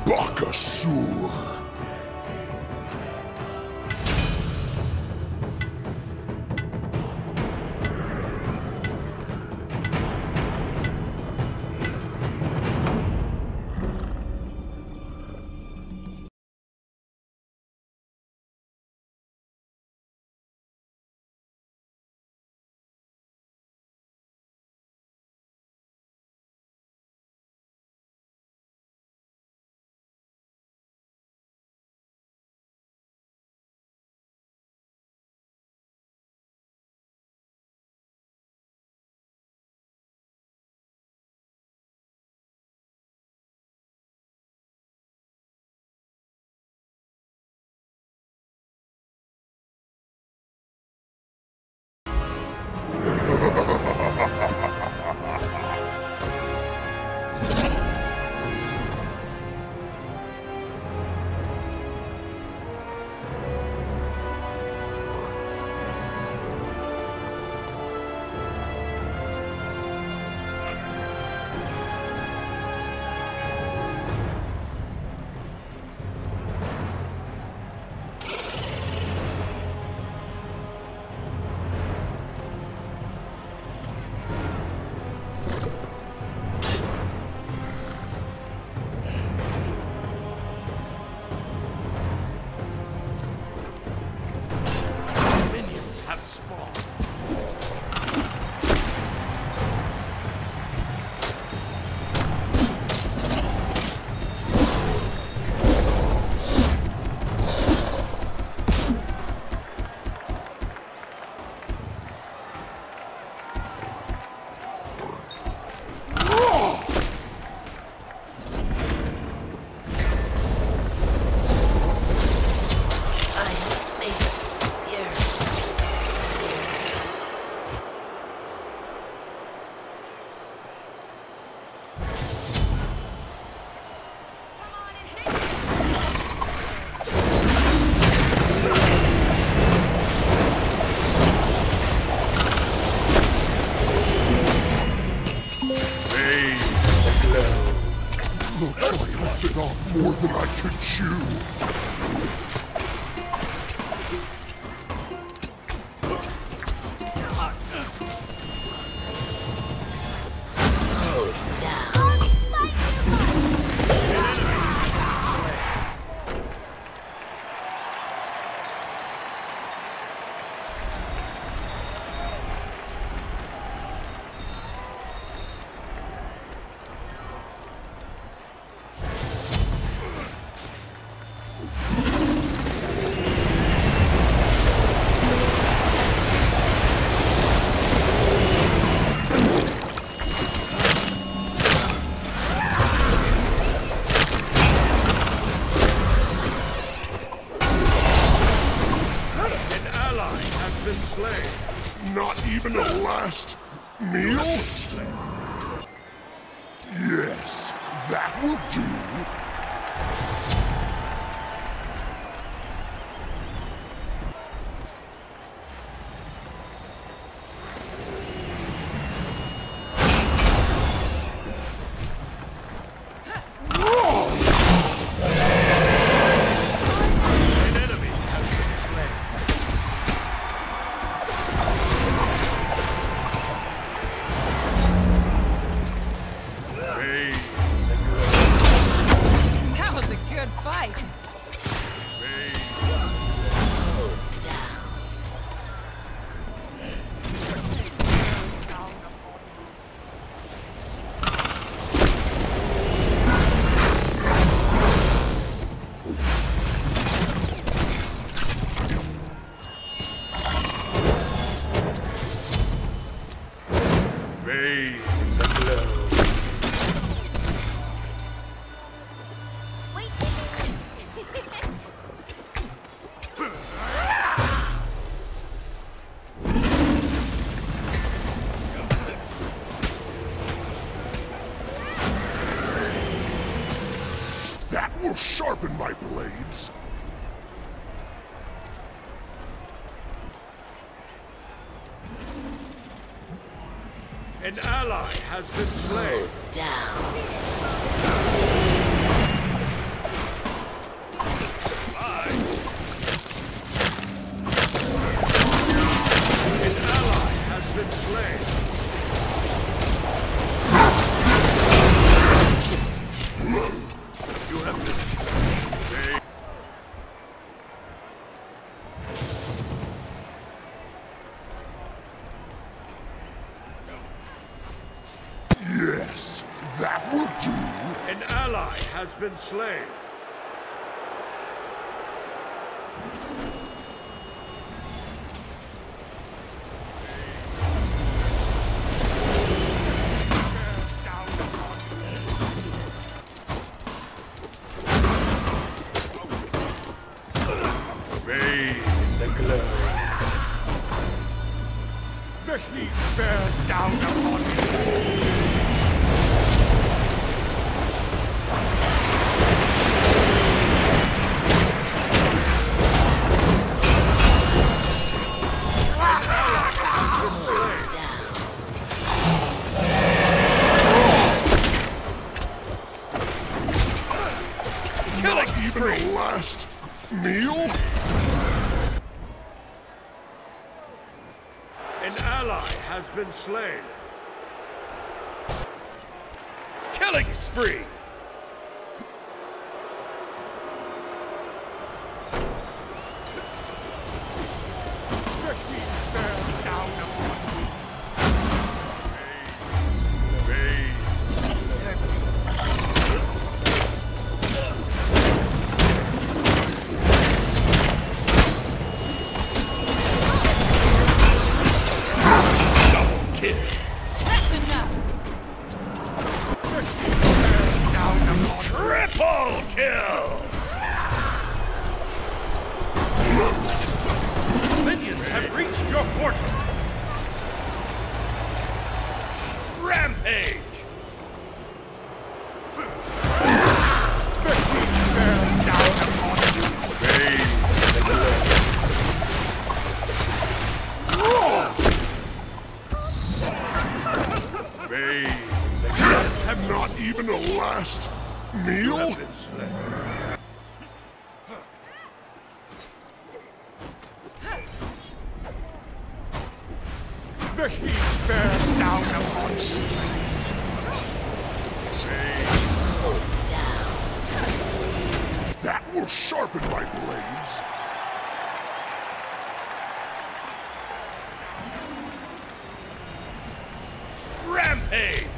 Bakasur. Looks like I bit off more than I could chew. Not even a last meal? Yes, that will do. That will sharpen my blades. An ally has been slain. Down. That will do. An ally has been slain. Bathe in the glow. The heat bears down upon me. Not even a last meal? An ally has been slain. Killing spree! The heat bears down upon me. Triple kill! Minions have reached your portal. Rampage! The heat bears down upon you. Bathe in the glow. Bathe. Not even a last meal? Have been slain. The heat bears down upon you. That will sharpen my blades. Rampage!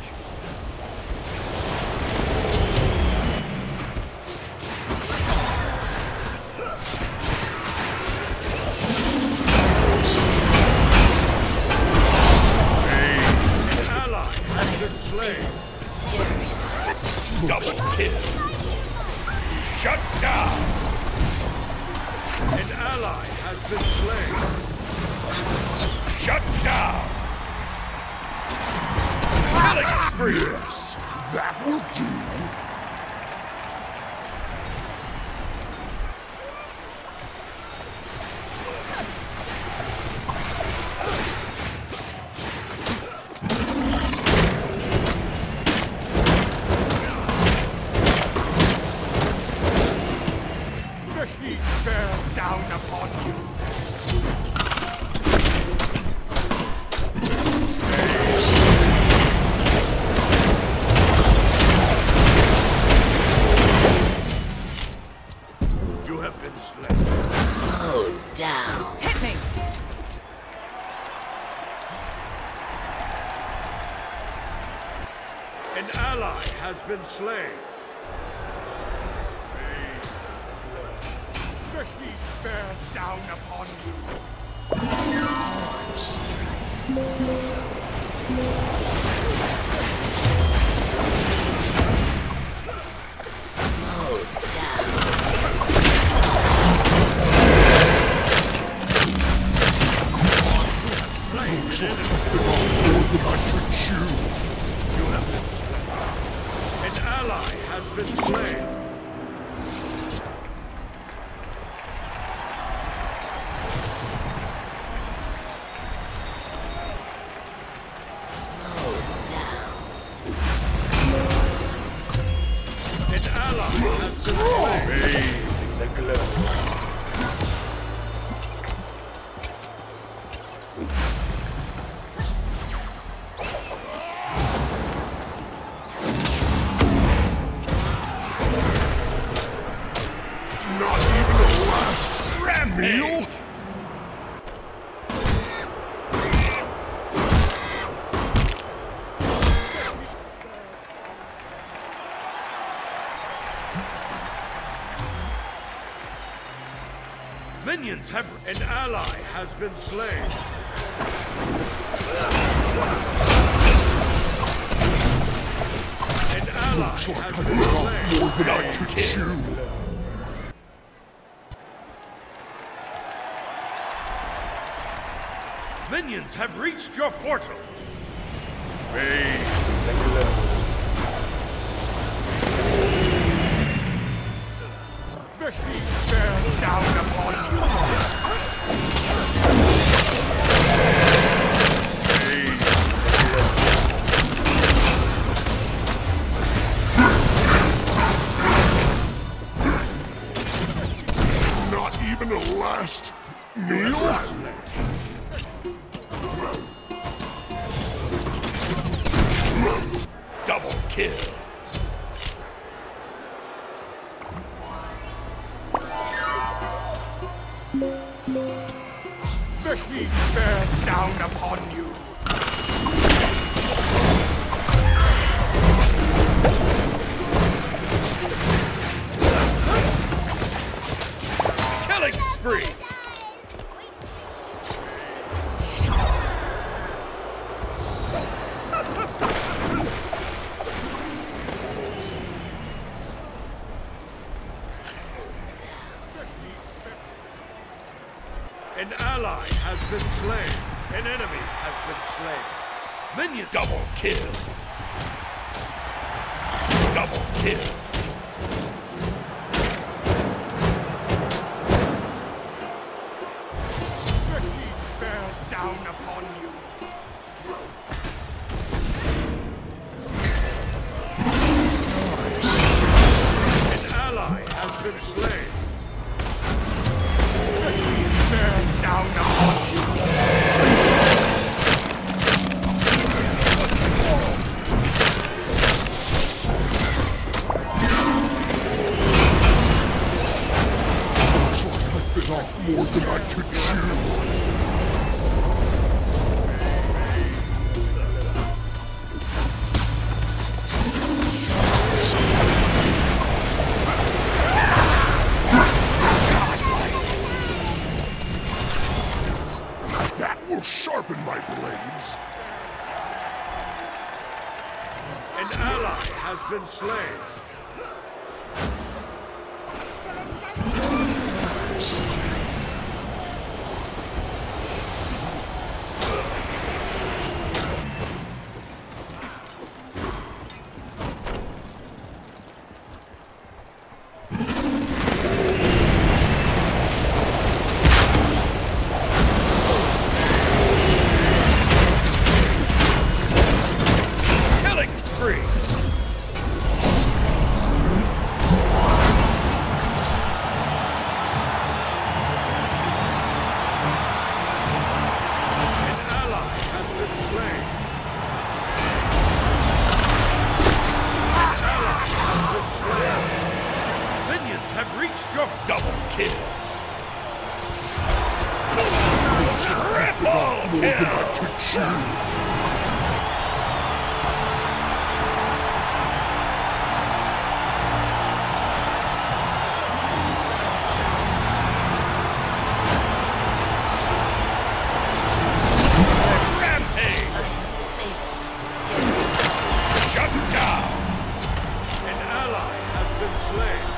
Double kill. Shut down. An ally has been slain. Shut down. Killing spree. Yes, that will do. Down upon you. You have been slain. Slow down. Hit me. An ally has been slain. The heat bears down upon you. Slow down. Slain. Looks like more than I could chew. You have been slain. An ally has been slain. Has been slain. Bathe in the glow. Minions have... An ally has been slain. An ally Looks like I has bit been off slain. more than I could chew. Minions have reached your portal. Bane. The heat bears down upon you. Bane. Not even a last meal? Double kill. The heat bears down upon you. Killing spree. An ally has been slain. An enemy has been slain. Minion double kill. Double kill. The heat bears down upon you. An ally has been slain. Bears down upon you. Looks like I bit off more than I could chew. That will sharpen my blades. An ally has been slain. Killing spree. An ally has been slain. An ally has been slain. Minions have reached your double kills. Triple More than I kill. could chew. Rampage. Shut down. An ally has been slain.